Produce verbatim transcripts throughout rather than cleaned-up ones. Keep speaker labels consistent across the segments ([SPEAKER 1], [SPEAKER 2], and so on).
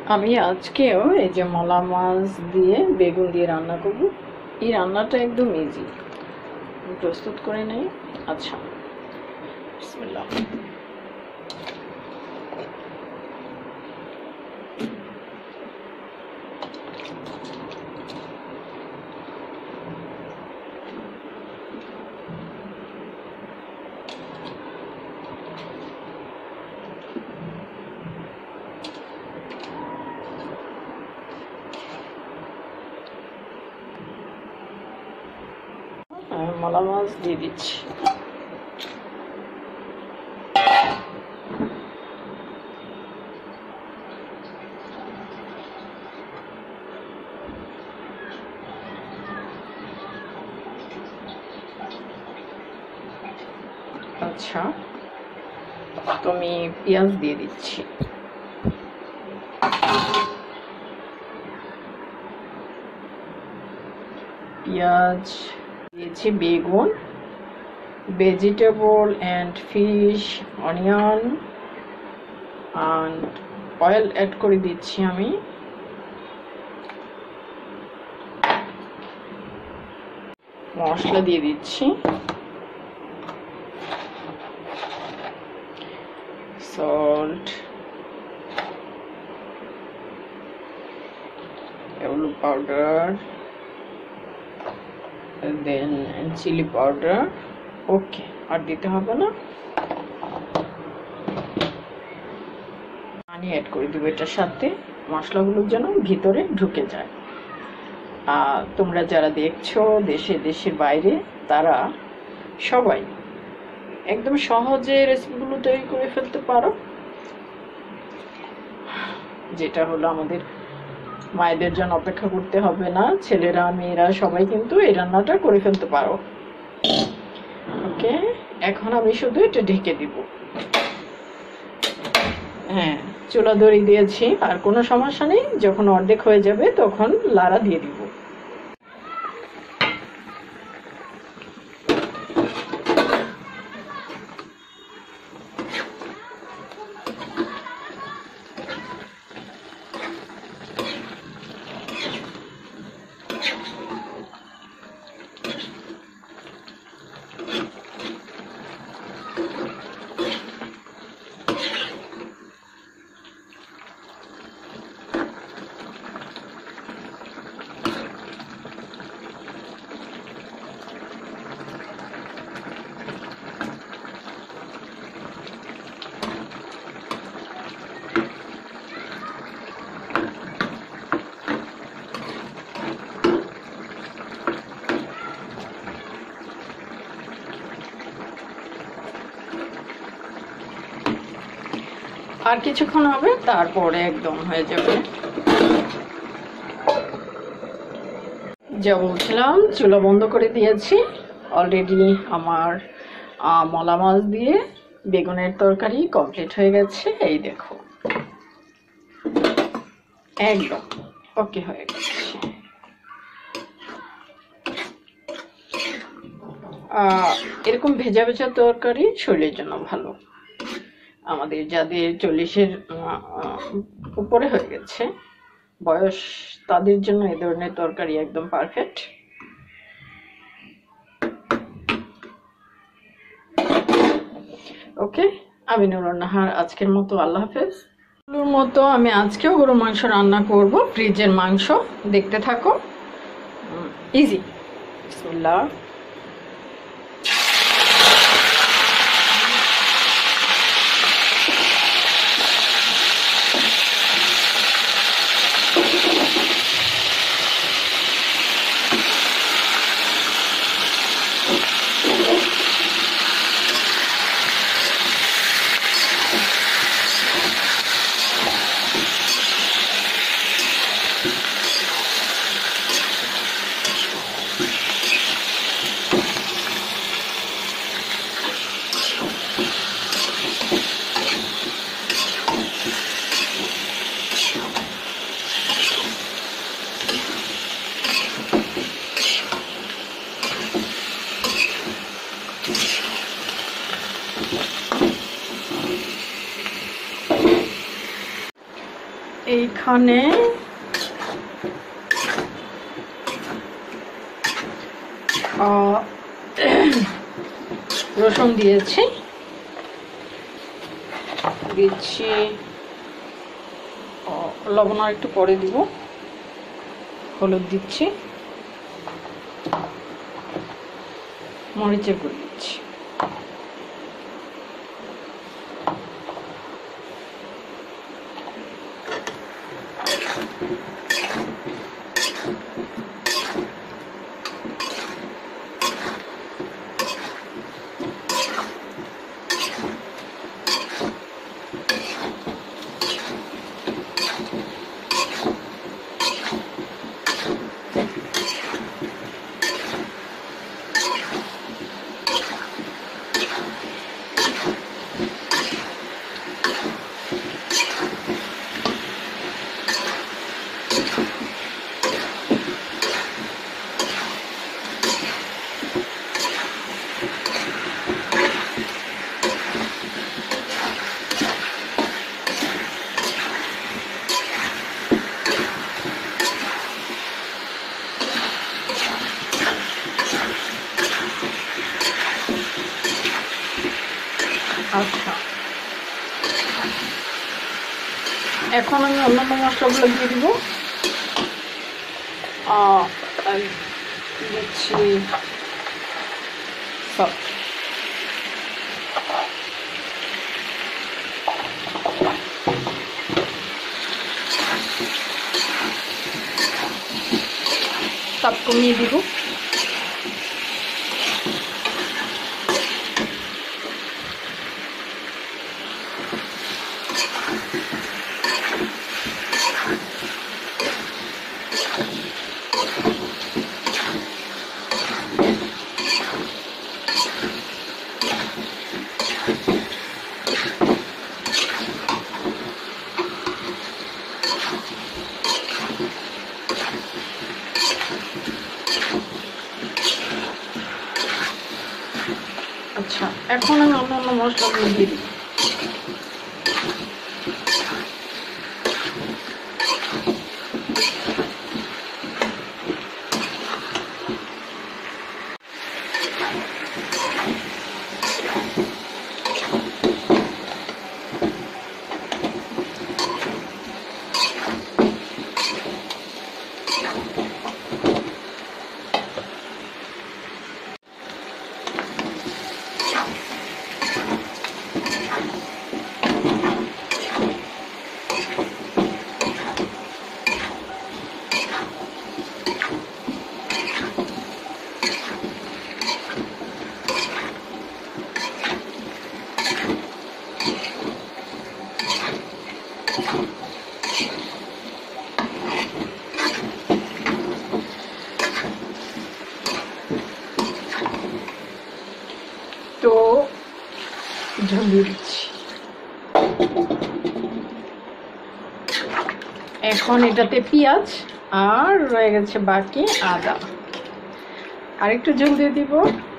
[SPEAKER 1] আমি আজকেও এই যে মলা মাছ দিয়ে বেগুন দিয়ে রান্না করব। এই রান্নাটা একদম ইজি, প্রস্তুত করে নেই। আচ্ছা, বিসমিল্লাহ। মলা মাছ দিয়ে দিচ্ছি। আচ্ছা, তো আমি পেঁয়াজ দিয়ে দিচ্ছি। পেঁয়াজ দিয়েছি, বেগুন, vegetable and fish, onion and oil add করে দিচ্ছি। আমি মশলা দিয়ে দিচ্ছি, সল্ট, হলুদ powder, then chilli powder. Okay, আর দিতে হবে না। পানি অ্যাড করে দেবো এটার সাথে, মশলাগুলোর যেন ভিতরে ঢুকে যায়। আর তোমরা যারা দেখছো দেশে দেশের বাইরে, তারা সবাই একদম সহজে রেসিপিগুলো তৈরি করে ফেলতে পারো। যেটা হলো আমাদের মায়েদের জন্য অপেক্ষা করতে হবে না, ছেলেরা মেয়েরা সবাই কিন্তু এই রান্নাটা করে ফেলতে পারো। ওকে, এখন আমি শুধু এটা ঢেকে দিব। হ্যাঁ, চুলা দড়ি দিয়েছি, আর কোনো সমস্যা নেই। যখন অর্ধেক হয়ে যাবে তখন লাড়া দিয়ে দিব। আর কিছুক্ষণ হবে, তারপরে একদম হয়ে যাবে। যা বলছিলাম, চুলা বন্ধ করে দিয়েছি। অলরেডি আমার মলা মাছ দিয়ে বেগুনের তরকারি কমপ্লিট হয়ে গেছে। এই দেখো, একদম ওকে হয়ে গেছে। এরকম ভেজা ভেজা তরকারি শরীরের জন্য ভালো। আমাদের যাদের চল্লিশের উপরে হয়ে গেছে বয়স, তাদের জন্য এই ধরনের তরকারি একদম পারফেক্ট। ওকে, আমি নুরুন নাহার, আজকের মতো আল্লাহ হাফেজ। মতো আমি আজকেও গরু মাংস রান্না করব, ফ্রিজের মাংস। দেখতে থাকো, ইজি। বিসমিল্লাহ। এইখানে রসুন দিয়েছি, দিচ্ছি লবণ আর একটু পরে দিব, হলুদ দিচ্ছি, মরিচের গুঁড়ো দিচ্ছি। আচ্ছা, এখন আমি অন্যান্য মশলাগুলো দিয়ে দিব। দিচ্ছি সব তাপ কমিয়ে দিব। আচ্ছা, এখন আমি অন্যান্য মশলাগুলো দিয়ে দিই। তো ঝালিয়ে দিচ্ছি। এখন এটাতে পেঁয়াজ আর রয়ে গেছে বাকি আদা, আর একটু ঝোল দিয়ে দিব,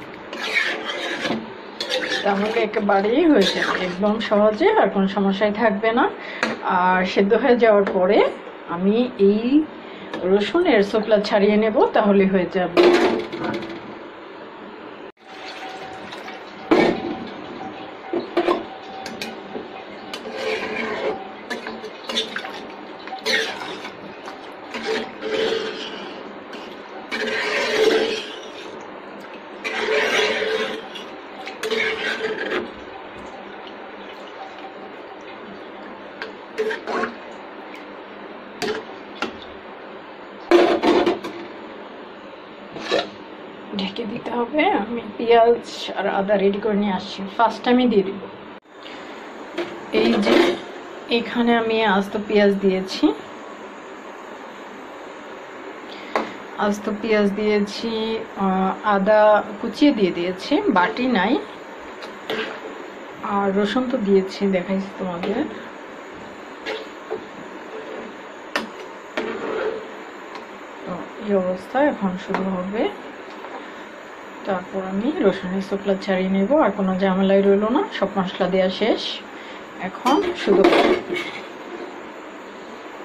[SPEAKER 1] তাহলে একেবারেই হয়ে যাবে একদম সহজে, আর কোনো সমস্যাই থাকবে না। আর সেদ্ধ হয়ে যাওয়ার পরে আমি এই রসুনের ছোকলা ছাড়িয়ে নেব, তাহলে হয়ে যাবে। ঢেকে দিতে হবে। আমি পেঁয়াজ আর আদা রেডি করে নিয়ে আসছি, ফার্স্ট আমি দিয়ে দিব। এই যে এখানে আমি আস্ত পেঁয়াজ দিয়েছি, আস্ত পেঁয়াজ দিয়েছি, আদা কুচিয়ে দিয়ে দিয়েছি, বাটি নাই, আর রসুন তো দিয়েছি, দেখাইছি তোমাদের। তো এই অবস্থা এখন শুরু হবে। তারপর আমি রসুনের ছোকলা ছাড়িয়ে নেব, আর কোনো ঝামেলাই রইল না, সব মশলা দেওয়া শেষ। এখন শুধু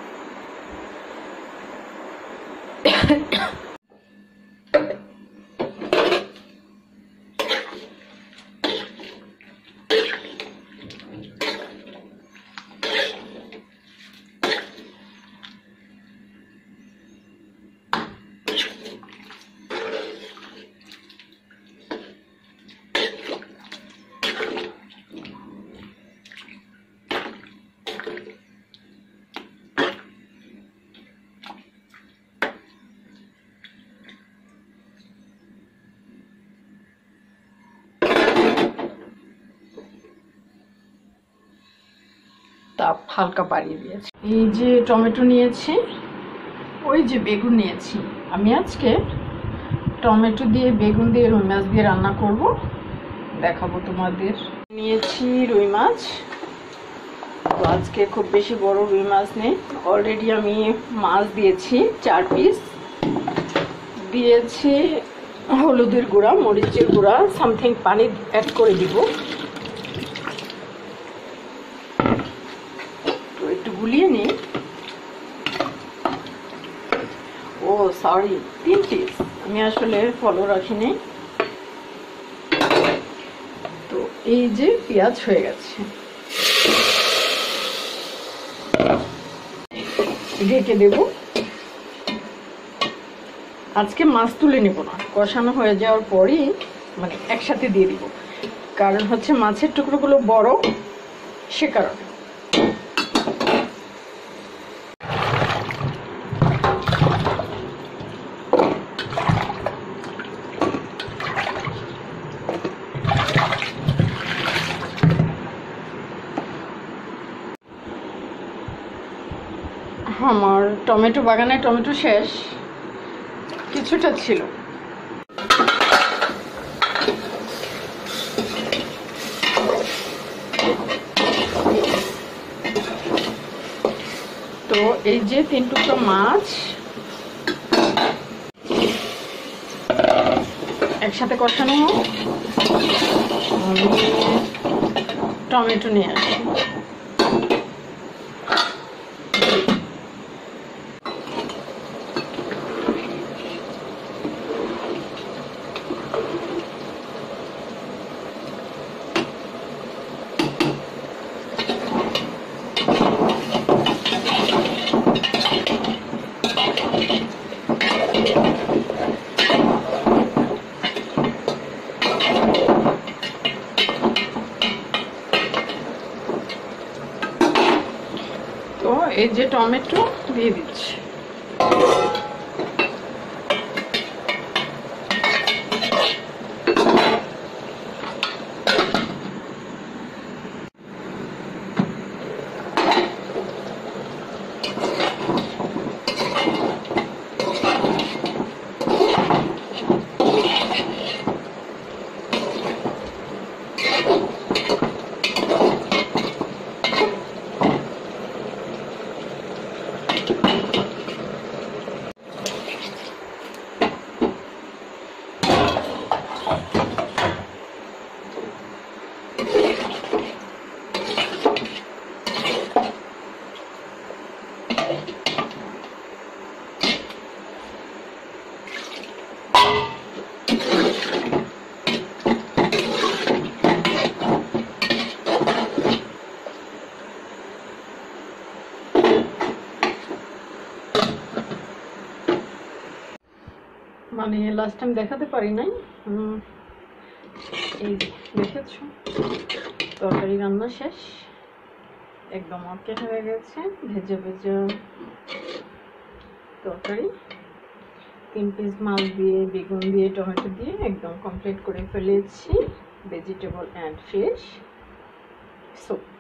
[SPEAKER 1] তাপ হালকা বাড়িয়ে দিয়েছি। এই যে টমেটো নিয়েছি, ওই যে বেগুন নিয়েছি। আমি আজকে টমেটো দিয়ে বেগুন দিয়ে রুই মাছ দিয়ে রান্না করব, দেখাবো তোমাদের। নিয়েছি রুই মাছ, তো আজকে খুব বেশি বড় রুই মাছ নেই। অলরেডি আমি মাছ দিয়েছি চার পিস, দিয়েছি হলুদের গুঁড়া, মরিচের গুঁড়া, সামথিং পানি অ্যাড করে দিব। তো একটু গুলিয়ে নিই। ও সরি, তিন পিস, আমি আসলে ফলো রাখিনি। তো এই যে পেঁয়াজ হয়ে গেছে, ঢেকে দেব। আজকে মাছ তুলে নেব না, কষানো হয়ে যাওয়ার পরই মানে একসাথে দিয়ে দিব, কারণ হচ্ছে মাছের টুকরোগুলো বড়, সে কারণে। আমার টমেটো বাগানে টমেটো শেষ, কিছুটা ছিল। তো এই যে তিন টুকরো মাছ একসাথে কষানো হোক, আমি টমেটো নিয়ে আসি। তো এই যে টমেটো দিয়ে দিচ্ছি। মানে লাস্ট টাইম দেখাতে পারি নাই, এই দেখেছ, তরকারি রান্না শেষ, একদম ওকে হয়ে গেছে। ভেজে ভেজে তরকারি, তিন পিস মাছ দিয়ে, বেগুন দিয়ে, টমেটো দিয়ে একদম কমপ্লিট করে ফেলেছি। Vegetable and fish soup.